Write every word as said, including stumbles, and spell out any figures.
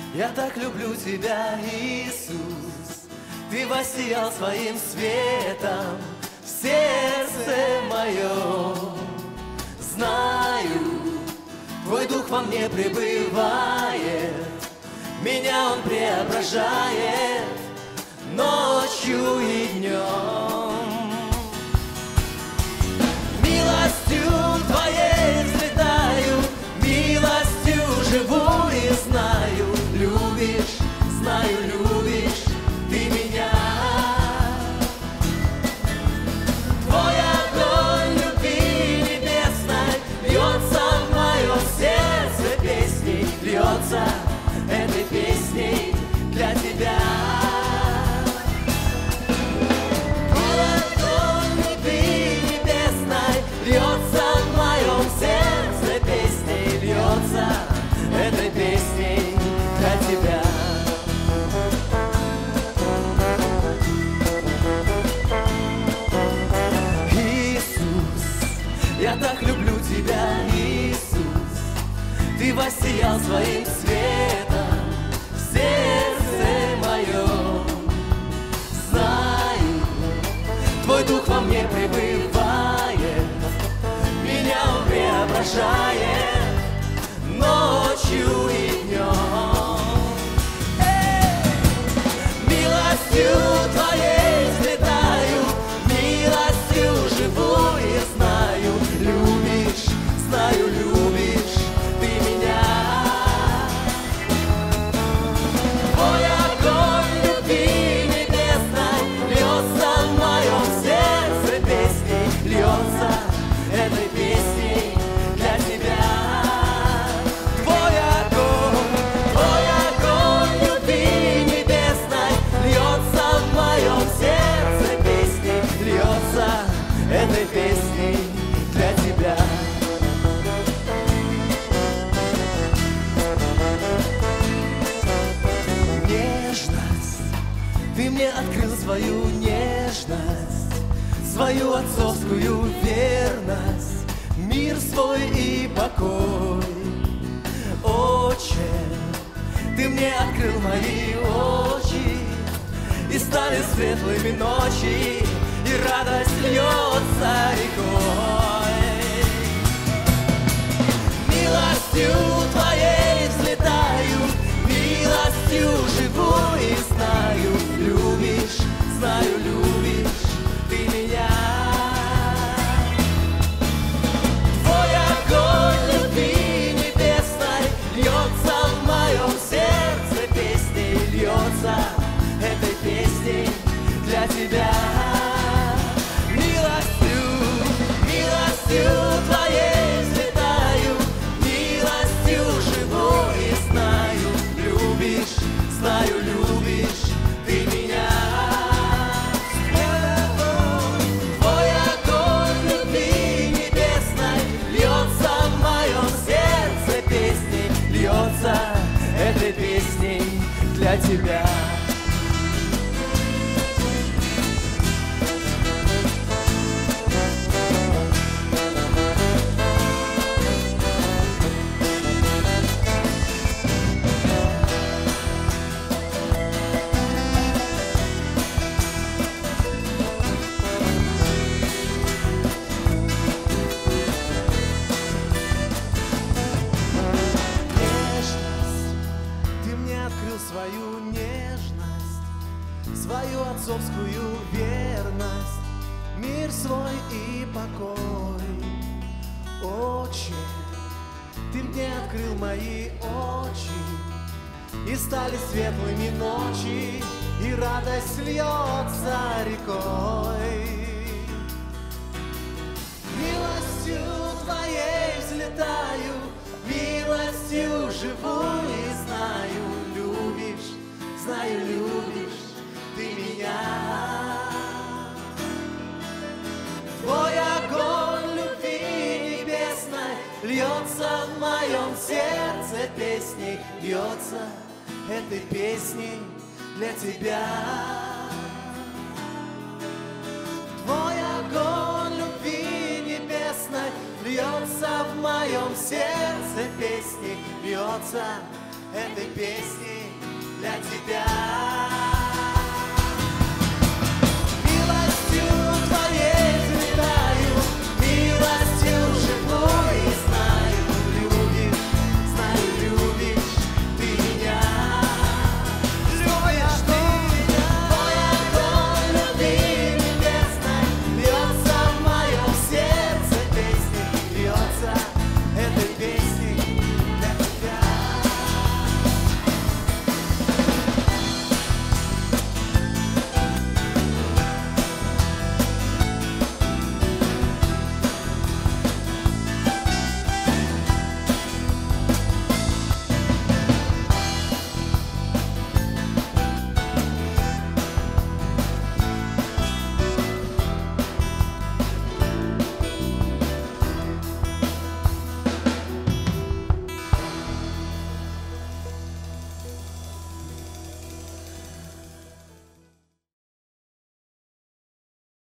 Я так люблю тебя, Иисус. Ты воссиял своим светом в сердце моем. Знаю, Твой Дух во мне пребывает, меня Он преображает ночью и днем. Милостью Твоей взлетаю, милостью живу и знаю, любишь, знаю, любишь Ты меня. Твой огонь любви небесной льется в моем сердце песней, льется этой песней для Тебя. Твой огонь любви небесной льется в моем сердце песней, льется этой песней для Тебя. Иисус, я так люблю Тебя, Иисус. Ты воссиял своим светом в сердце моем. Знаю, Твой Дух во мне пребывает, меня Он преображает ночью и днем. Эй! Милостью Твоей взлетаю, милостью живу и знаю, любишь, знаю, любишь Ты меня. Твой огонь любви небесной льется в моем сердце песней, льется этой песней для Тебя. Твой огонь, Твой огонь любви небесной льется в моем сердце песней, льется этой песней для Тебя. Нежность, Ты мне открыл свою нежность, свою отцовскую верность, мир свой и покой. Отче, Ты мне открыл мои очи, и стали светлыми ночи, и радость льется рекой. Милостью Твоей взлетаю, милостью живу и знаю, любишь, знаю, любишь Ты меня. Твой огонь любви небесной льется в моем сердце песней, льется этой песней для Тебя. Милостью, милостью Твоей взлетаю, милостью живу и знаю, любишь, знаю, любишь Ты меня. Твой огонь любви небесной льется в моем сердце песней, льется этой песней для Тебя. Свою нежность, свою отцовскую верность, мир свой и покой. Отче, Ты мне открыл мои очи, и стали светлыми ночи, и радость льется рекой. Милостью Твоей взлетаю, милостью живу и знаю, любишь, знаю, любишь Ты меня. Твой огонь любви небесной льется в моем сердце песней, льется этой песней для Тебя. Твой огонь любви небесной льется в моем сердце песни, льется этой песни для тебя.